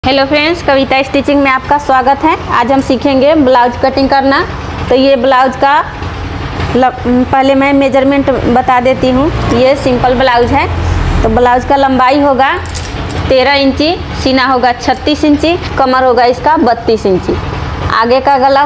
Hello friends, कविता stitching में आपका स्वागत है। आज हम सीखेंगे ब्लाउज कटिंग करना। तो ये ब्लाउज का पहले मैं मेजरमेंट बता देती हूँ। ये सिंपल ब्लाउज है। तो ब्लाउज का लंबाई होगा 13 इंची, सीना होगा 36 इंची, कमर होगा इसका 32 इंची। आगे का गला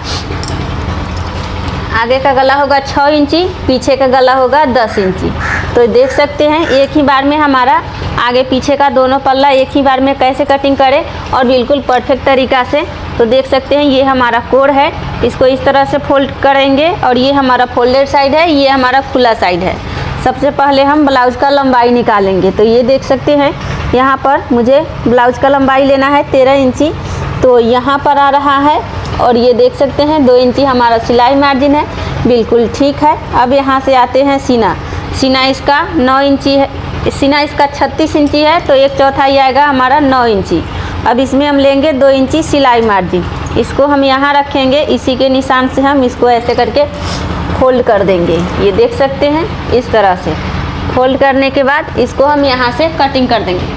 होगा 6 इंची, पीछे का गला होगा 10 इंची। तो देख सकते हैं एक ही बार में हमारा आगे पीछे का दोनों पल्ला एक ही बार में कैसे कटिंग करें और बिल्कुल परफेक्ट तरीका से। तो देख सकते हैं ये हमारा कोर है, इसको इस तरह से फोल्ड करेंगे और ये हमारा फोल्डेड साइड है, ये हमारा खुला साइड है। सबसे पहले हम ब्लाउज का लंबाई निकालेंगे। तो ये देख सकते हैं यहाँ पर मुझे ब्लाउज का लंबाई लेना है 13 इंची। तो यहाँ पर आ रहा है और ये देख सकते हैं 2 इंची हमारा सिलाई मार्जिन है, बिल्कुल ठीक है। अब यहाँ से आते हैं सीना इसका 9 इंची है, सीना इसका 36 इंची है, तो 1/4 आएगा हमारा 9 इंची। अब इसमें हम लेंगे 2 इंची सिलाई मार्जिन, इसको हम यहाँ रखेंगे। इसी के निशान से हम इसको ऐसे करके फोल्ड कर देंगे। ये देख सकते हैं इस तरह से फोल्ड करने के बाद इसको हम यहाँ से कटिंग कर देंगे।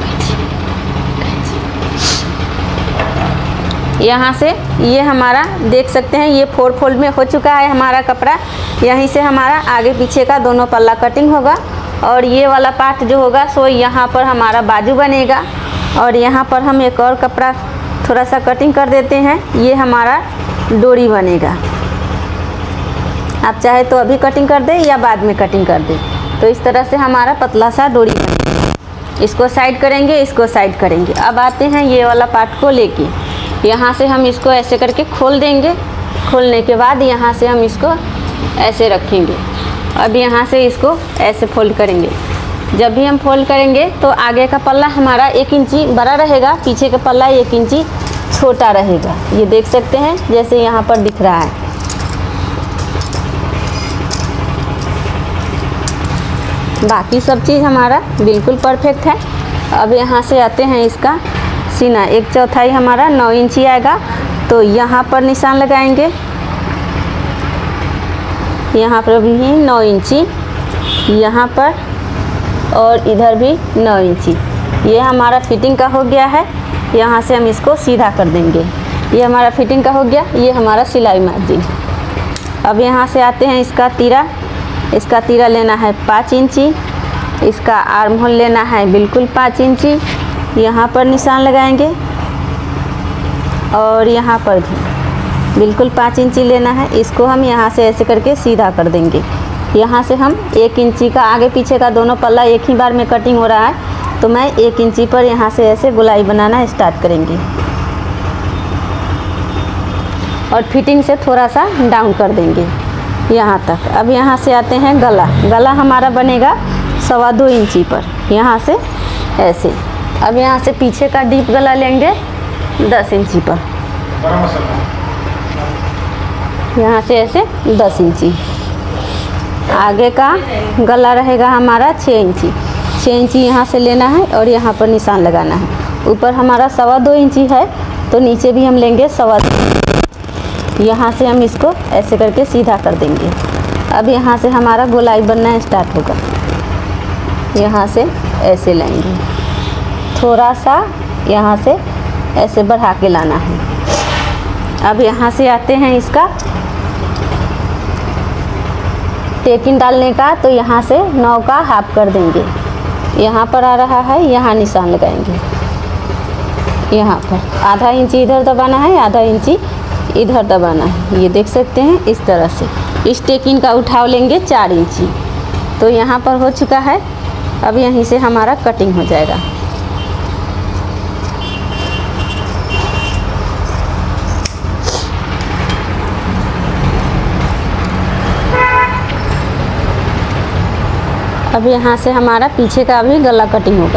यहाँ से ये हमारा देख सकते हैं ये 4 फोल्ड में हो चुका है हमारा कपड़ा। यहीं से हमारा आगे पीछे का दोनों पल्ला कटिंग होगा और ये वाला पार्ट जो होगा सो यहाँ पर हमारा बाजू बनेगा। और यहाँ पर हम एक और कपड़ा थोड़ा सा कटिंग कर देते हैं, ये हमारा डोरी बनेगा। आप चाहे तो अभी कटिंग कर दें या बाद में कटिंग कर दें। तो इस तरह से हमारा पतला सा डोरी बनेगा। इसको साइड करेंगे, इसको साइड करेंगे। अब आते हैं ये वाला पार्ट को लेके, यहाँ से हम इसको ऐसे करके खोल देंगे। खोलने के बाद यहाँ से हम इसको ऐसे रखेंगे। अब यहाँ से इसको ऐसे फोल्ड करेंगे। जब भी हम फोल्ड करेंगे तो आगे का पल्ला हमारा 1 इंची बड़ा रहेगा, पीछे का पल्ला 1 इंची छोटा रहेगा। ये देख सकते हैं जैसे यहाँ पर दिख रहा है। बाकी सब चीज़ हमारा बिल्कुल परफेक्ट है। अब यहाँ से आते हैं इसका सीना 1/4 हमारा 9 इंची आएगा। तो यहाँ पर निशान लगाएंगे, यहाँ पर भी 9 इंची, यहाँ पर और इधर भी 9 इंची। ये हमारा फिटिंग का हो गया है। यहाँ से हम इसको सीधा कर देंगे। ये हमारा फिटिंग का हो गया, ये हमारा सिलाई मार्जिन। अब यहाँ से आते हैं इसका तीरा लेना है 5 इंची, इसका आर्म होल लेना है बिल्कुल 5 इंची। यहाँ पर निशान लगाएंगे और यहाँ पर भी बिल्कुल 5 इंची लेना है। इसको हम यहाँ से ऐसे करके सीधा कर देंगे। यहाँ से हम 1 इंची का आगे पीछे का दोनों पल्ला एक ही बार में कटिंग हो रहा है, तो मैं 1 इंची पर यहाँ से ऐसे गोलाई बनाना स्टार्ट करेंगे और फिटिंग से थोड़ा सा डाउन कर देंगे यहाँ तक। अब यहाँ से आते हैं गला हमारा बनेगा 2.25 इंची पर, यहाँ से ऐसे। अब यहाँ से पीछे का डीप गला लेंगे 10 इंची पर, यहाँ से ऐसे 10 इंची। आगे का गला रहेगा हमारा 6 इंची, 6 इंची यहाँ से लेना है और यहाँ पर निशान लगाना है। ऊपर हमारा 2.25 इंची है, तो नीचे भी हम लेंगे 2.25। यहाँ से हम इसको ऐसे करके सीधा कर देंगे। अब यहाँ से हमारा गोलाई बनना स्टार्ट होगा। यहाँ से ऐसे लाएंगे, थोड़ा सा यहाँ से ऐसे बढ़ा के लाना है। अब यहाँ से आते हैं इसका टेकिंग डालने का। तो यहाँ से 9 का हाफ कर देंगे। यहाँ पर आ रहा है, यहाँ निशान लगाएंगे। यहाँ पर आधा इंची इधर दबाना है, आधा इंची इधर दबाना है। ये देख सकते हैं इस तरह से। इस टेकिंग का उठाव लेंगे 4 इंची। तो यहाँ पर हो चुका है। अब यहीं से हमारा कटिंग हो जाएगा। अब यहाँ से हमारा पीछे का भी गला कटिंग होगा।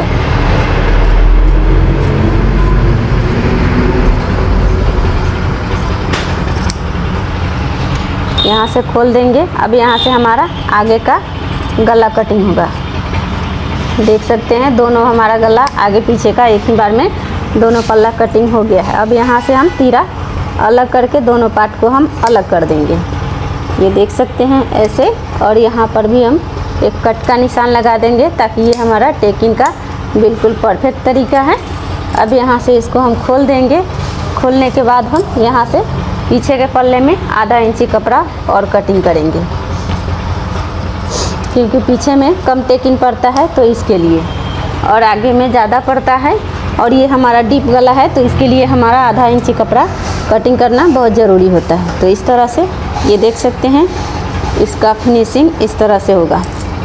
यहाँ से खोल देंगे। अब यहाँ से हमारा आगे का गला कटिंग होगा। देख सकते हैं दोनों हमारा गला आगे पीछे का एक ही बार में दोनों पल्ला कटिंग हो गया है। अब यहाँ से हम तीरा अलग करके दोनों पार्ट को हम अलग कर देंगे। ये देख सकते हैं ऐसे। और यहाँ पर भी हम एक कट का निशान लगा देंगे ताकि ये हमारा टेकिंग का बिल्कुल परफेक्ट तरीका है। अब यहाँ से इसको हम खोल देंगे। खोलने के बाद हम यहाँ से पीछे के पल्ले में आधा इंची कपड़ा और कटिंग करेंगे, क्योंकि पीछे में कम टेकिंग पड़ता है तो इसके लिए, और आगे में ज़्यादा पड़ता है और ये हमारा डीप गला है तो इसके लिए हमारा आधा इंची कपड़ा कटिंग करना बहुत ज़रूरी होता है। तो इस तरह से ये देख सकते हैं, इसका फिनिशिंग इस तरह से होगा,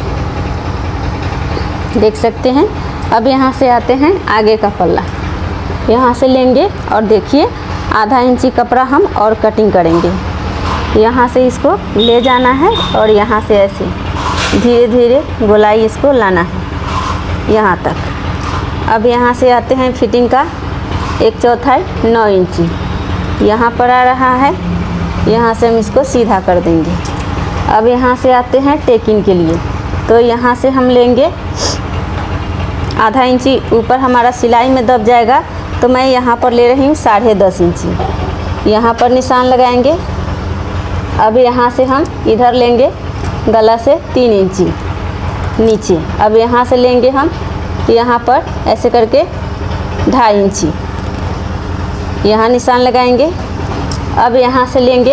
देख सकते हैं। अब यहाँ से आते हैं आगे का पल्ला, यहाँ से लेंगे और देखिए आधा इंची कपड़ा हम और कटिंग करेंगे। यहाँ से इसको ले जाना है और यहाँ से ऐसे धीरे धीरे गोलाई इसको लाना है यहाँ तक। अब यहाँ से आते हैं फिटिंग का 1/4 9 इंची यहाँ पर आ रहा है, यहाँ से हम इसको सीधा कर देंगे। अब यहाँ से आते हैं टेकिंग के लिए, तो यहाँ से हम लेंगे आधा इंची ऊपर हमारा सिलाई में दब जाएगा, तो मैं यहाँ पर ले रही हूँ 10.5 इंची, यहाँ पर निशान लगाएंगे। अब यहाँ से हम इधर लेंगे गला से 3 इंची नीचे। अब यहाँ से लेंगे हम यहाँ पर ऐसे करके 2.5 इंची यहाँ निशान लगाएंगे। अब यहाँ से लेंगे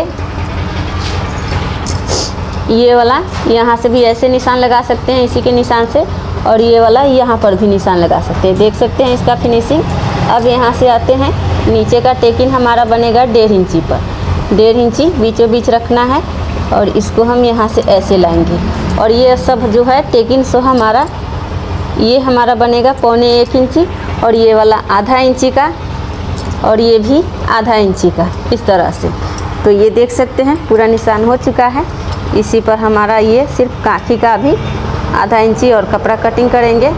ये वाला, यहाँ से भी ऐसे निशान लगा सकते हैं इसी के निशान से, और ये वाला यहाँ पर भी निशान लगा सकते हैं, देख सकते हैं इसका फिनिशिंग। अब यहाँ से आते हैं नीचे का टेकिंग हमारा बनेगा 1.5 इंची पर, 1.5 इंची बीचों बीच रखना है और इसको हम यहाँ से ऐसे लाएंगे। और ये सब जो है टेकिंग सो हमारा ये हमारा बनेगा 1.25 इंची, और ये वाला आधा इंची का, और ये भी आधा इंची का, इस तरह से। तो ये देख सकते हैं पूरा निशान हो चुका है। इसी पर हमारा ये सिर्फ काखी का भी आधा इंची और कपड़ा कटिंग करेंगे।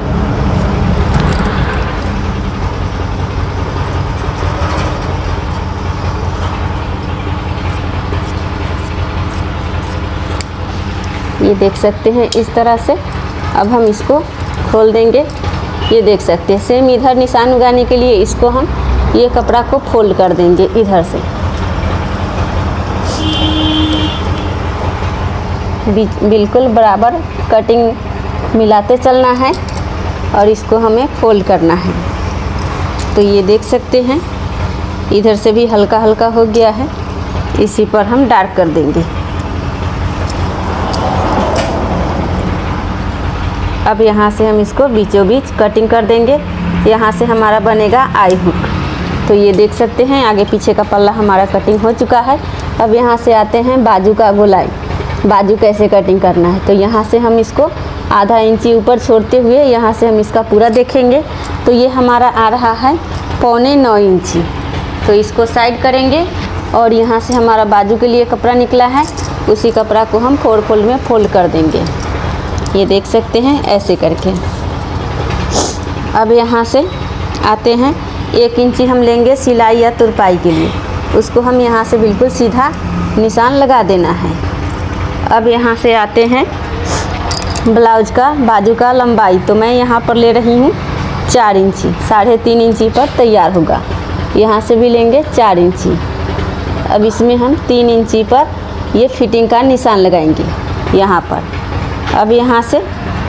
ये देख सकते हैं इस तरह से। अब हम इसको खोल देंगे, ये देख सकते हैं। सेम इधर निशान उगाने के लिए इसको हम ये कपड़ा को फोल्ड कर देंगे इधर से, बिल्कुल बराबर कटिंग मिलाते चलना है और इसको हमें फोल्ड करना है। तो ये देख सकते हैं इधर से भी हल्का हल्का हो गया है, इसी पर हम डार्क कर देंगे। अब यहाँ से हम इसको बीचों बीच कटिंग कर देंगे। यहाँ से हमारा बनेगा आई हुक। तो ये देख सकते हैं आगे पीछे का पल्ला हमारा कटिंग हो चुका है। अब यहाँ से आते हैं बाजू का गोलाई, बाजू कैसे कटिंग करना है। तो यहाँ से हम इसको आधा इंची ऊपर छोड़ते हुए यहाँ से हम इसका पूरा देखेंगे। तो ये हमारा आ रहा है 8.25 इंची। तो इसको साइड करेंगे और यहाँ से हमारा बाजू के लिए कपड़ा निकला है, उसी कपड़ा को हम 4 फोल्ड में फोल्ड कर देंगे। ये देख सकते हैं ऐसे करके। अब यहाँ से आते हैं 1 इंची हम लेंगे सिलाई या तुरपाई के लिए, उसको हम यहाँ से बिल्कुल सीधा निशान लगा देना है। अब यहाँ से आते हैं ब्लाउज का बाजू का लंबाई, तो मैं यहाँ पर ले रही हूँ 4 इंची, 3.5 इंची पर तैयार होगा। यहाँ से भी लेंगे 4 इंची। अब इसमें हम 3 इंची पर ये फिटिंग का निशान लगाएंगे यहाँ पर। अब यहाँ से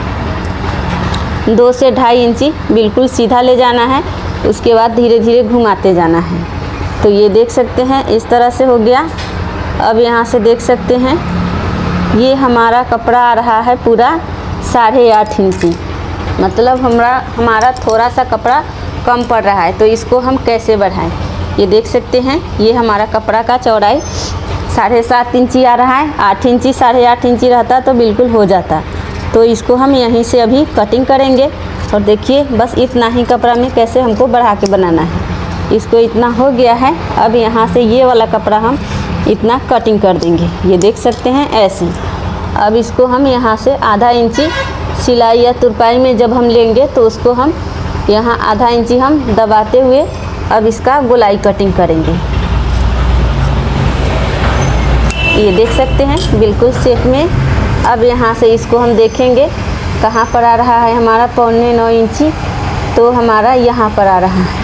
2 से 2.5 इंची बिल्कुल सीधा ले जाना है, उसके बाद धीरे धीरे घुमाते जाना है। तो ये देख सकते हैं इस तरह से हो गया। अब यहाँ से देख सकते हैं ये हमारा कपड़ा आ रहा है पूरा 8.5 इंची, मतलब हमारा थोड़ा सा कपड़ा कम पड़ रहा है। तो इसको हम कैसे बढ़ाएं, ये देख सकते हैं ये हमारा कपड़ा का चौड़ाई 7.5 इंची आ रहा है। 8 इंची 8.5 इंची रहता तो बिल्कुल हो जाता। तो इसको हम यहीं से अभी कटिंग करेंगे और देखिए बस इतना ही कपड़ा में कैसे हमको बढ़ा के बनाना है। इसको इतना हो गया है। अब यहाँ से ये वाला कपड़ा हम इतना कटिंग कर देंगे, ये देख सकते हैं ऐसे। अब इसको हम यहाँ से आधा इंची सिलाई या तुरपाई में जब हम लेंगे तो उसको हम यहाँ आधा इंची हम दबाते हुए अब इसका गोलाई कटिंग करेंगे। ये देख सकते हैं बिल्कुल शेप में। अब यहाँ से इसको हम देखेंगे कहाँ पर आ रहा है हमारा 8.25 इंची, तो हमारा यहाँ पर आ रहा है।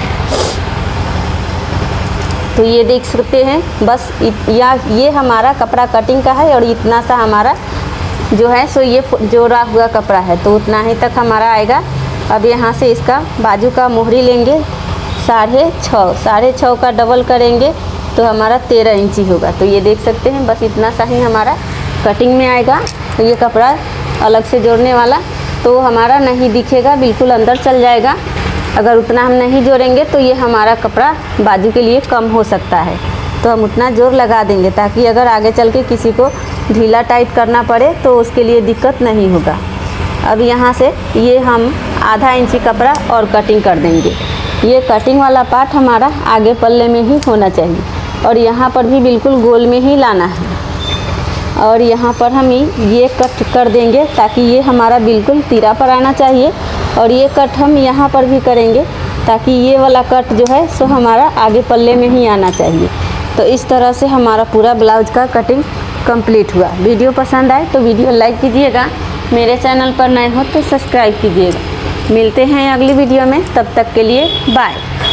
तो ये देख सकते हैं बस ये हमारा कपड़ा कटिंग का है और इतना सा हमारा जो है सो ये जोड़ा हुआ कपड़ा है, तो उतना ही तक हमारा आएगा। अब यहाँ से इसका बाजू का मोहरी लेंगे साढ़े छः का डबल करेंगे तो हमारा 13 इंची होगा। तो ये देख सकते हैं, बस इतना सा ही हमारा कटिंग में आएगा। तो ये कपड़ा अलग से जोड़ने वाला तो हमारा नहीं दिखेगा, बिल्कुल अंदर चल जाएगा। अगर उतना हम नहीं जोड़ेंगे तो ये हमारा कपड़ा बाजू के लिए कम हो सकता है। तो हम उतना जोर लगा देंगे ताकि अगर आगे चल के किसी को ढीला टाइट करना पड़े तो उसके लिए दिक्कत नहीं होगा। अब यहाँ से ये हम आधा इंची कपड़ा और कटिंग कर देंगे। ये कटिंग वाला पार्ट हमारा आगे पल्ले में ही होना चाहिए और यहाँ पर भी बिल्कुल गोल में ही लाना है। और यहाँ पर हम ये कट कर देंगे ताकि ये हमारा बिल्कुल तिरा पर आना चाहिए। और ये कट हम यहाँ पर भी करेंगे ताकि ये वाला कट जो है सो हमारा आगे पल्ले में ही आना चाहिए। तो इस तरह से हमारा पूरा ब्लाउज का कटिंग कंप्लीट हुआ। वीडियो पसंद आए तो वीडियो लाइक कीजिएगा, मेरे चैनल पर नए हो तो सब्सक्राइब कीजिएगा। मिलते हैं अगली वीडियो में, तब तक के लिए बाय।